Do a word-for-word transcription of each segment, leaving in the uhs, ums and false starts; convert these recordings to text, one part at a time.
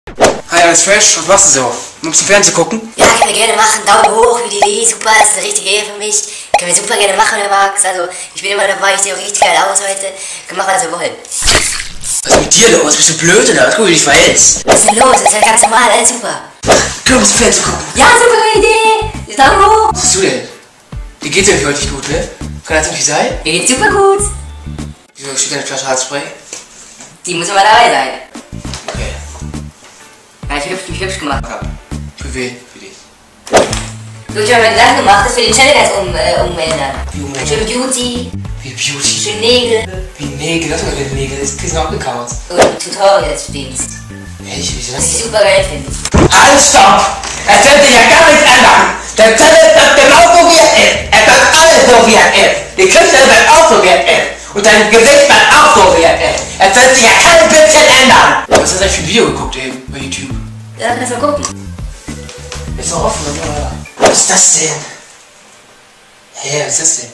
Hi, alles fresh? Was machst du so? Musst du Fernsehen gucken? Ja, können wir gerne machen. Daumen hoch, wie die Idee. Super, ist eine richtige Ehe für mich. Können wir super gerne machen, wenn du magst. Also, ich bin immer dabei. Ich sehe auch richtig geil aus heute. Können machen, was wir wollen. Was ist mit dir los? Bist du blöd oder was? Guck, wie du dich verhältst. Was ist denn los? Das ist ja ganz normal, alles super. Komm, musst du Fernsehen gucken. Ja, super Idee. Daumen hoch. Was bist du denn? Dir geht's ja nicht heute nicht gut, ne? Kann das irgendwie sein? Mir geht's super gut. Wieso steht deine Flasche Haarspray? Die muss immer dabei sein. Okay. Ja, ich hübsch, mich hübsch gemacht. Ja. Für wen? Für dich. Du, ich habe mir Gedanken gemacht, dass wir den Channel ganz um, äh, umändern. Wie umändern? Schön Beauty. Wie Beauty? Schön Nägel. Wie Nägel? Das sind keine Nägel. Das sind abgekaut. Und Tutorials-Dienst. Echt? Wieso Was das? ich super geil finde. Halt, stopp! Es wird sich ja gar nichts ändern! Der Zettel wird genau so wie er ist! Er wird alles so wie er ist! Die Künstler wird auch so wie er ist! Und dein Gesicht wird auch so wie er ist! Es wird sich ja kein bisschen ändern! Was hast du denn für ein Video geguckt eben bei YouTube? Ja, kannst mal gucken. Ist doch offen, oder? Was ist das denn? Hä, hey, was ist das denn?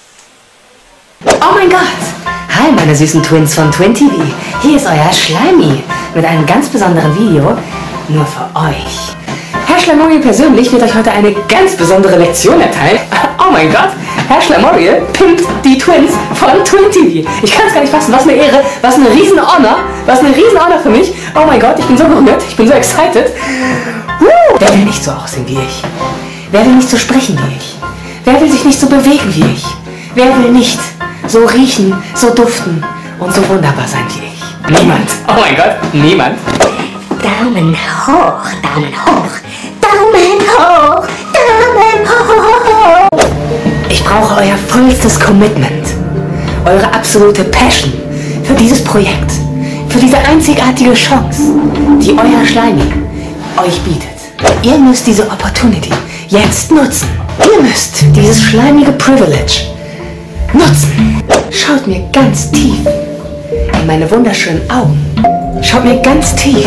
Oh mein Gott! Hi meine süßen Twins von Twin T V. Hier ist euer Schleimi mit einem ganz besonderen Video nur für euch. Herr Schleimoriel persönlich wird euch heute eine ganz besondere Lektion erteilen. Oh mein Gott! Herr Schleimoriel pimpt die Twins von Twin T V. Ich kann es gar nicht fassen. Was eine Ehre, was eine riesen Honor, was eine riesen Honor für mich. Oh mein Gott, ich bin so gerührt, ich bin so excited. Woo! Wer will nicht so aussehen wie ich? Wer will nicht so sprechen wie ich? Wer will sich nicht so bewegen wie ich? Wer will nicht so riechen, so duften und so wunderbar sein wie ich? Niemand. Oh mein Gott, niemand. Daumen hoch, Daumen hoch, Daumen hoch, Daumen hoch. Ich brauche euer vollstes Commitment, eure absolute Passion für dieses Projekt, für diese einzigartige Chance, die euer Schleimi euch bietet. Ihr müsst diese Opportunity jetzt nutzen. Ihr müsst dieses schleimige Privilege nutzen. Schaut mir ganz tief in meine wunderschönen Augen. Schaut mir ganz tief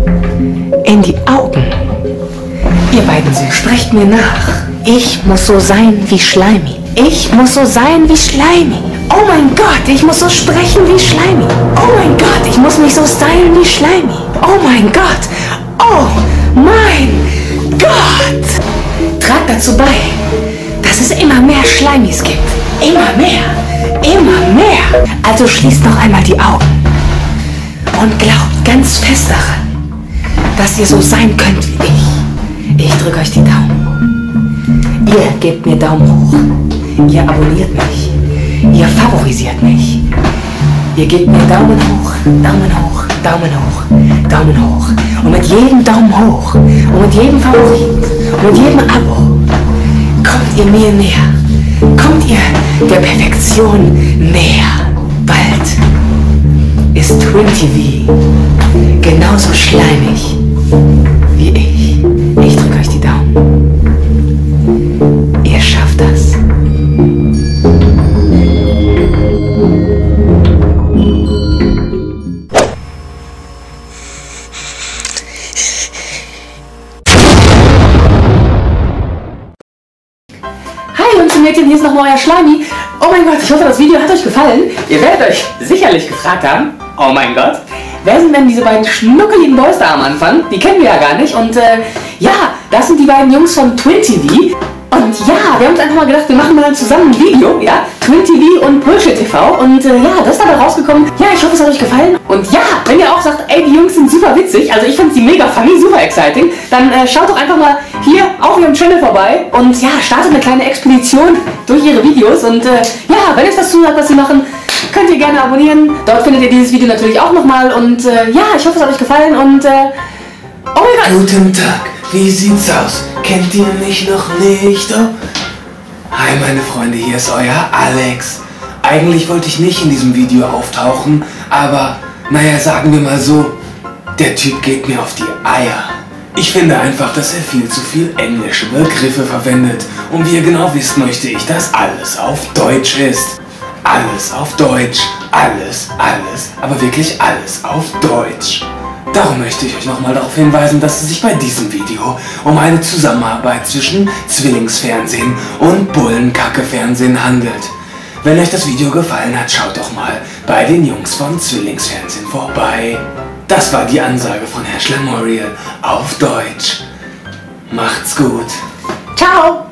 in die Augen. Ihr beiden Süßen, sprecht mir nach. Ich muss so sein wie Schleimi. Ich muss so sein wie Schleimi. Oh mein Gott, ich muss so sprechen wie Schleimi. Oh mein Gott, ich muss mich so stylen wie Schleimi. Oh mein Gott. Oh mein Gott. Tragt dazu bei, dass es immer mehr Schleimis gibt. Immer mehr. Immer mehr. Also schließt noch einmal die Augen und glaubt ganz fest daran, dass ihr so sein könnt wie ich. Ich drücke euch die Daumen. Ihr gebt mir Daumen hoch. Ihr abonniert mich. Ihr favorisiert mich. Ihr gebt mir Daumen hoch, Daumen hoch, Daumen hoch, Daumen hoch. Und mit jedem Daumen hoch und mit jedem Favorit und mit jedem Abo kommt ihr mir näher. Kommt ihr der Perfektion näher. Bald ist Twin T V genauso schleimig wie ich. Ich drücke euch die Daumen. Ihr schafft das. Hi Jungs und Mädchen, hier ist nochmal euer Schleimi. Oh mein Gott, ich hoffe, das Video hat euch gefallen. Ihr werdet euch sicherlich gefragt haben, oh mein Gott, wer sind denn diese beiden schnuckeligen Boys da am Anfang? Die kennen wir ja gar nicht. Und äh, ja, das sind die beiden Jungs von Twin T V. Und ja, wir haben uns einfach mal gedacht, wir machen mal zusammen ein Video, ja, Twin T V und Bullshit T V. Und äh, ja, das ist dabei rausgekommen. Ja, ich hoffe, es hat euch gefallen. Und ja, wenn ihr auch sagt, ey, die Jungs sind super witzig, also ich finde sie mega funny, super exciting, dann äh, schaut doch einfach mal hier auf ihrem Channel vorbei und ja, startet eine kleine Expedition durch ihre Videos. Und äh, ja, wenn euch das zusagt, was sie machen, könnt ihr gerne abonnieren. Dort findet ihr dieses Video natürlich auch nochmal. Und äh, ja, ich hoffe, es hat euch gefallen. Und äh, oh mein Gott. Guten Tag, wie sieht's aus? Kennt ihr mich noch nicht? Oh. Hi meine Freunde, hier ist euer Alex. Eigentlich wollte ich nicht in diesem Video auftauchen, aber naja, sagen wir mal so, der Typ geht mir auf die Eier. Ich finde einfach, dass er viel zu viel englische Begriffe verwendet. Und wie ihr genau wisst, möchte ich, dass alles auf Deutsch ist. Alles auf Deutsch. Alles, alles, aber wirklich alles auf Deutsch. Darum möchte ich euch nochmal darauf hinweisen, dass es sich bei diesem Video um eine Zusammenarbeit zwischen Zwillingsfernsehen und Bullenkacke-Fernsehen handelt. Wenn euch das Video gefallen hat, schaut doch mal bei den Jungs von Zwillingsfernsehen vorbei. Das war die Ansage von Herr Schlamoriel auf Deutsch. Macht's gut. Ciao!